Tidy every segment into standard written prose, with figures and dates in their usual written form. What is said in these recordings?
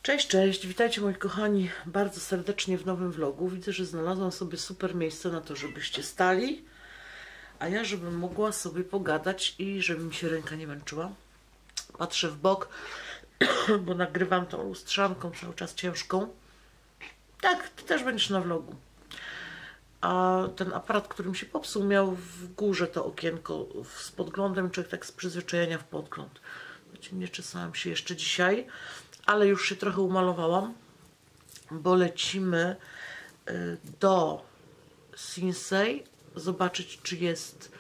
Cześć, cześć, witajcie moi kochani bardzo serdecznie w nowym vlogu. Widzę, że znalazłam sobie super miejsce na to, żebyście stali, a ja żebym mogła sobie pogadać i żeby mi się ręka nie męczyła. Patrzę w bok, bo nagrywam tą lustrzanką cały czas ciężką. Tak, ty też będziesz na vlogu. A ten aparat, który mi się popsuł, miał w górze to okienko z podglądem, człowiek tak z przyzwyczajenia w podgląd. Nie czesałam się jeszcze dzisiaj, ale już się trochę umalowałam, bo lecimy do Sinsay zobaczyć, czy jest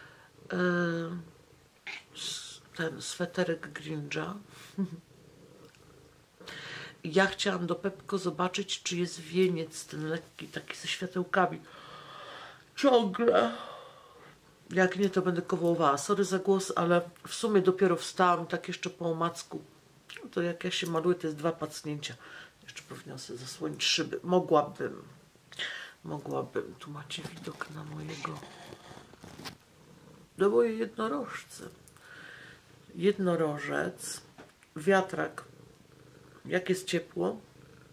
ten sweterek Grincha. Ja chciałam do Pepko zobaczyć, czy jest wieniec ten lekki, taki ze światełkami. Ciągle. Jak nie, to będę kowołowała. Sorry za głos, ale w sumie dopiero wstałam, tak jeszcze po omacku. No to jak ja się maluję, to jest 2 pacnięcia. Jeszcze powinnam sobie zasłonić szyby. Mogłabym. Tu macie widok na mojej jednorożce. Jednorożec. Wiatrak. Jak jest ciepło.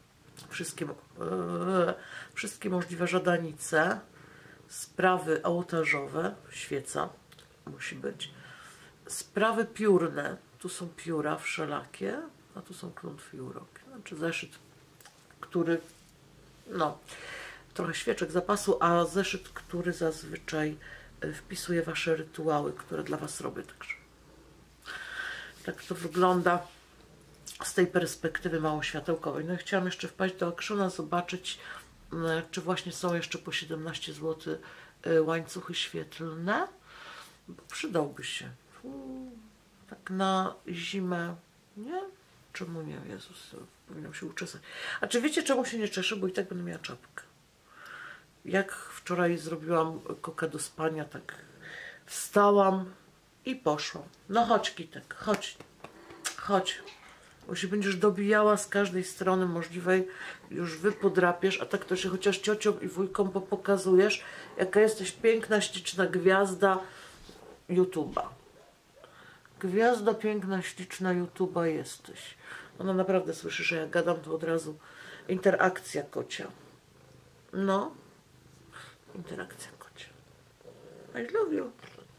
Wszystkie możliwe żadanice. Sprawy ołtarzowe. Świeca musi być. Sprawy piórne. Tu są pióra wszelakie, a tu są klątwy uroki. Znaczy zeszyt, który, no, trochę świeczek zapasu, a zeszyt, który zazwyczaj wpisuje wasze rytuały, które dla was robię. Także tak to wygląda z tej perspektywy mało światełkowej. No i chciałam jeszcze wpaść do Actiona, zobaczyć, czy właśnie są jeszcze po 17 zł łańcuchy świetlne, bo przydałby się. Tak na zimę, nie? Czemu nie? Jezus, powinnam się uczesać. A czy wiecie, czemu się nie czeszę? Bo i tak będę miała czapkę. Jak wczoraj zrobiłam kokę do spania, tak wstałam i poszłam. No chodź, Kitek, chodź. Bo się będziesz dobijała z każdej strony możliwej, już wypodrapiesz, a tak to się chociaż ciociom i wujkom pokazujesz, jaka jesteś piękna, śliczna gwiazda YouTube'a. Gwiazda piękna, śliczna YouTube'a jesteś. Ona naprawdę słyszy, że jak gadam, to od razu interakcja kocia. No. Interakcja kocia. I love you.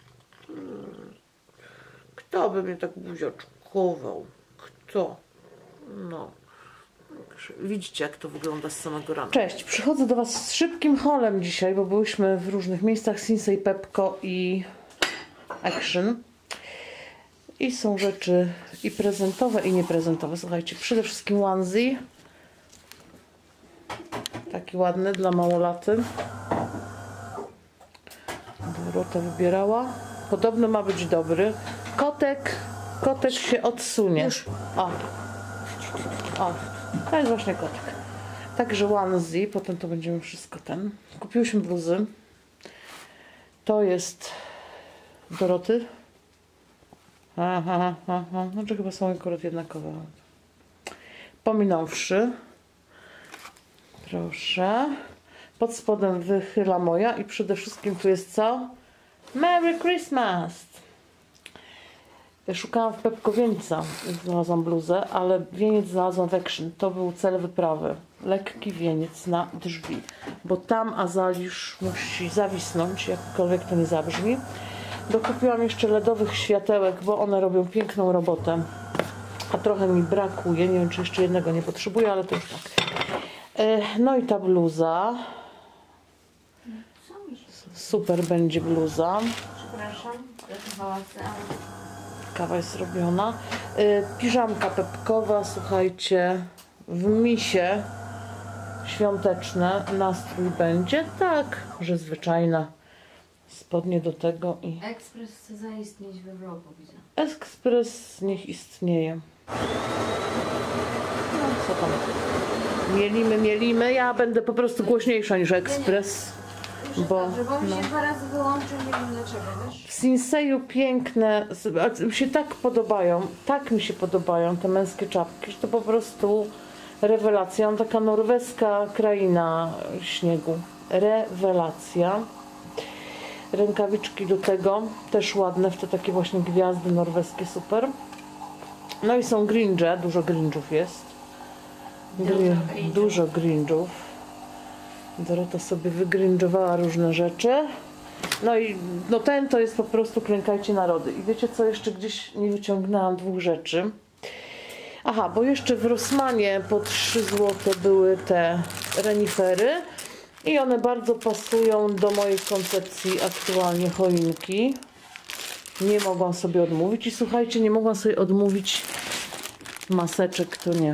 Kto by mnie tak buziaczkował? Kto? No. Widzicie, jak to wygląda z samego rana. Cześć, przychodzę do was z szybkim haulem dzisiaj, bo byłyśmy w różnych miejscach, Sinsay, Pepko i Action. I są rzeczy i prezentowe, i nieprezentowe. Słuchajcie, przede wszystkim onesie. Taki ładny dla małolaty. Dorota wybierała. Podobno ma być dobry. Kotek się odsunie. O, to jest właśnie kotek. Także onesie, potem to będziemy wszystko ten. Kupiłyśmy bluzy. To jest Doroty. Znaczy chyba są akurat jednakowe. Pominąwszy. Proszę. Pod spodem wychyla moja i przede wszystkim tu jest co? Merry Christmas! Szukałam w Pepko wieńca. Znalazłam bluzę, ale wieniec znalazłam w Action. To był cel wyprawy. Lekki wieniec na drzwi. Bo tam azalisz musi zawisnąć, jakkolwiek to nie zabrzmi. Dokupiłam jeszcze LEDowych światełek, bo one robią piękną robotę. A trochę mi brakuje. Nie wiem, czy jeszcze jednego nie potrzebuję, ale to już tak. No i ta bluza. Super będzie bluza. Przepraszam, kawa jest robiona. Piżamka pepkowa, słuchajcie, w misie. Świąteczne. Nastrój będzie tak, że zwyczajna. Spodnie do tego i... Ekspres chce zaistnieć we vlogu, widzę. Ekspres niech istnieje. No co tam? Mielimy. Ja będę po prostu głośniejsza niż ekspres. Bo mi się 2 razy wyłączył, nie wiem dlaczego, wiesz? w Sinsayu piękne, mi się tak podobają, tak mi się podobają te męskie czapki, że to po prostu rewelacja. Taka norweska kraina śniegu. Rewelacja. Rękawiczki do tego też ładne, w te takie właśnie gwiazdy norweskie, super. No i są Grinche, dużo Grinchów jest. Dużo grinżów. Dorota sobie wygrinżowała różne rzeczy. No i no ten to jest po prostu klękajcie narody. I wiecie co, jeszcze gdzieś nie wyciągnęłam 2 rzeczy. Aha, bo jeszcze w Rossmanie po 3 zł były te renifery. I one bardzo pasują do mojej koncepcji aktualnie choinki. Nie mogłam sobie odmówić. I słuchajcie, nie mogłam sobie odmówić maseczek, to nie.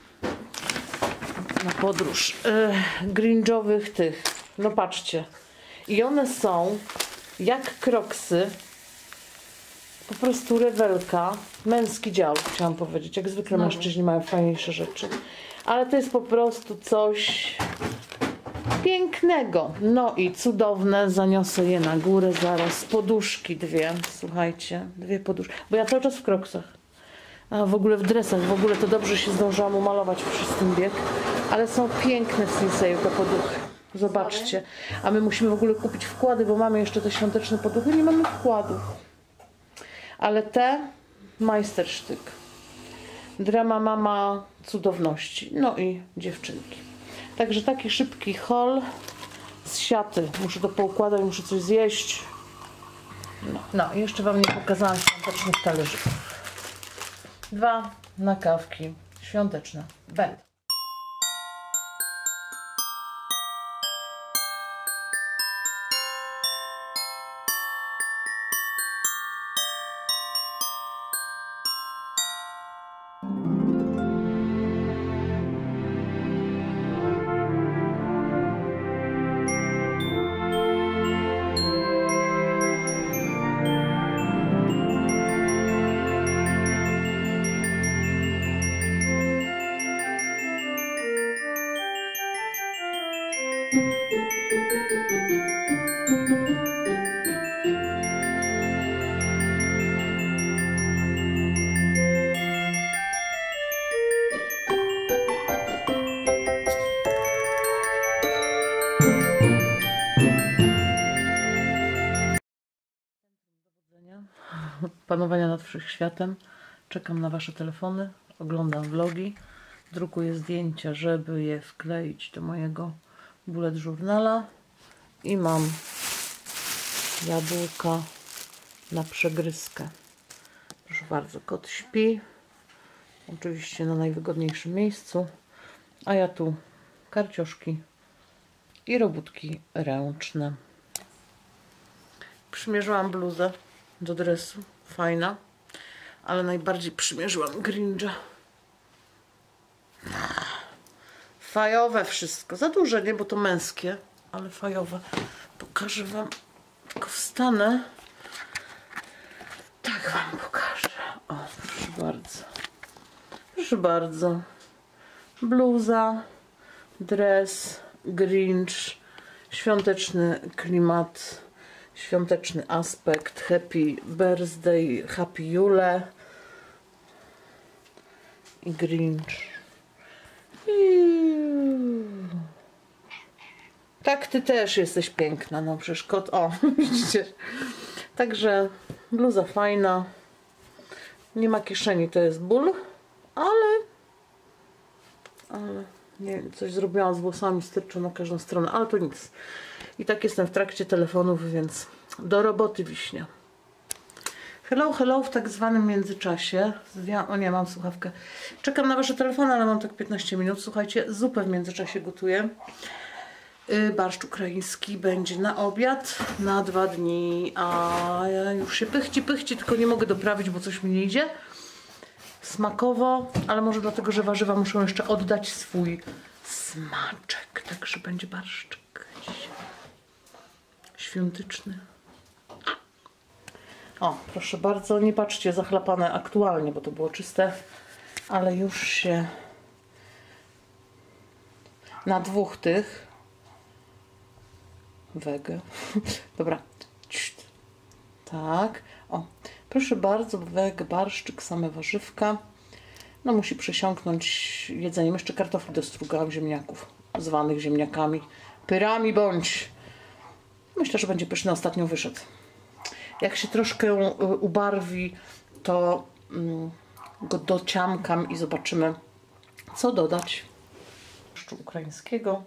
Na podróż. Grinżowych tych. No patrzcie. I one są jak kroksy. Po prostu rewelka. Męski dział, chciałam powiedzieć. Jak zwykle mężczyźni mają fajniejsze rzeczy. Ale to jest po prostu coś pięknego. No i cudowne. Zaniosę je na górę zaraz. Poduszki 2. Słuchajcie. 2 poduszki. Bo ja cały czas w kroksach. A w ogóle w dresach. W ogóle to dobrze się zdążyłam umalować przez ten bieg. Ale są piękne w Sinseju te poduchy. Zobaczcie. A my musimy w ogóle kupić wkłady, bo mamy jeszcze te świąteczne poduchy. Nie mamy wkładów. Ale te majstersztyk. Drama mama cudowności. No i dziewczynki. Także taki szybki haul z siaty. Muszę to poukładać, muszę coś zjeść. No jeszcze wam nie pokazałam świątecznych talerzyków. 2 na kawki świąteczne. Będę. Panowania nad wszechświatem. Czekam na wasze telefony, oglądam vlogi, drukuję zdjęcia, żeby je wkleić do mojego bullet journala i mam jabłka na przegryzkę. Proszę bardzo, kot śpi, oczywiście na najwygodniejszym miejscu, a ja tu karcioszki i robótki ręczne. Przymierzyłam bluzę do dresu, fajna, ale najbardziej przymierzyłam grinża. Fajowe wszystko, za duże, nie, bo to męskie, ale fajowe. Pokażę wam, tylko wstanę. Tak wam pokażę. O, proszę bardzo. Proszę bardzo. Bluza, dres, grinż, świąteczny klimat, świąteczny aspekt, happy birthday, happy Jule i grinż. Tak, ty też jesteś piękna, no przecież kot, o, widzicie. Także bluza fajna, nie ma kieszeni, to jest ból, ale nie wiem, coś zrobiłam z włosami, styrczą na każdą stronę, ale to nic. I tak jestem w trakcie telefonów, więc do roboty, wiśnia. Hello, hello w tak zwanym międzyczasie. O nie, mam słuchawkę. Czekam na wasze telefony, ale mam tak 15 minut. Słuchajcie, zupę w międzyczasie gotuję. Barszcz ukraiński będzie na obiad na 2 dni, a ja już się pychci, tylko nie mogę doprawić, bo coś mi nie idzie. Smakowo, ale może dlatego, że warzywa muszą jeszcze oddać swój smaczek. Także będzie barszczyk dzisiaj. Świąteczny. O, proszę bardzo, nie patrzcie, zachlapane aktualnie, bo to było czyste, ale już się na 2 tych wege. Dobra. Tak. O, proszę bardzo, wege, barszczyk, same warzywka. No musi przesiąknąć jedzeniem. Jeszcze kartofli dostrugałam, ziemniaków, zwanych ziemniakami. Pyrami bądź. Myślę, że będzie pyszny, ostatnio wyszedł. Jak się troszkę ubarwi, to go dociamkam i zobaczymy, co dodać. barszczu ukraińskiego.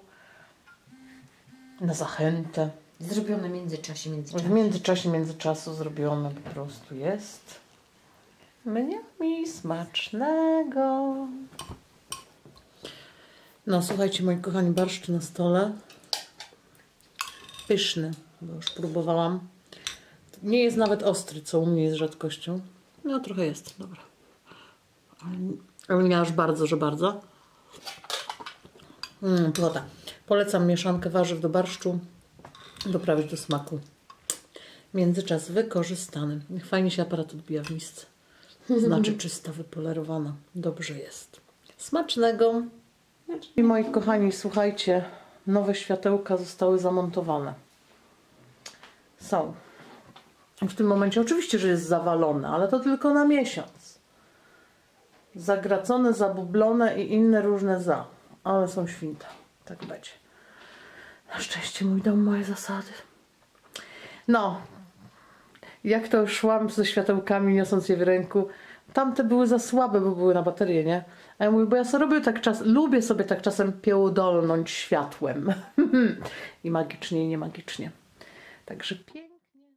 Na zachętę. Zrobione w międzyczasie, W międzyczasu zrobione po prostu jest. Mniami smacznego. No słuchajcie, moi kochani, barszcz na stole. Pyszny, bo już próbowałam. Nie jest nawet ostry, co u mnie jest rzadkością. No trochę jest, dobra. Ale nie aż bardzo, że bardzo. Pychota. Polecam mieszankę warzyw do barszczu. Doprawić do smaku. Międzyczas wykorzystany. Niech fajnie się aparat odbija w misce. Znaczy czysta, wypolerowana. Dobrze jest. Smacznego. I moi kochani, słuchajcie, nowe światełka zostały zamontowane. Są. W tym momencie oczywiście, że jest zawalone, ale to tylko na miesiąc. Zagracone, zabublone i inne różne ale są święte. Tak będzie. Na szczęście mój dom, moje zasady. No, jak to szłam ze światełkami, niosąc je w ręku, tamte były za słabe, bo były na baterię, nie? A ja mówię, bo ja sobie lubię sobie tak czasem piełdolnąć światłem. I magicznie, i niemagicznie. Także pięknie.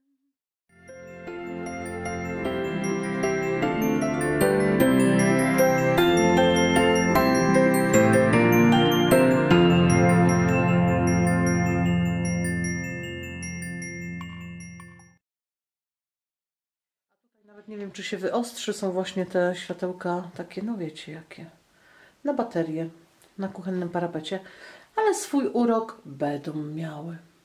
Nawet nie wiem, czy się wyostrzy. Są właśnie te światełka takie, no wiecie jakie. Na baterię, na kuchennym parapecie. Ale swój urok będą miały.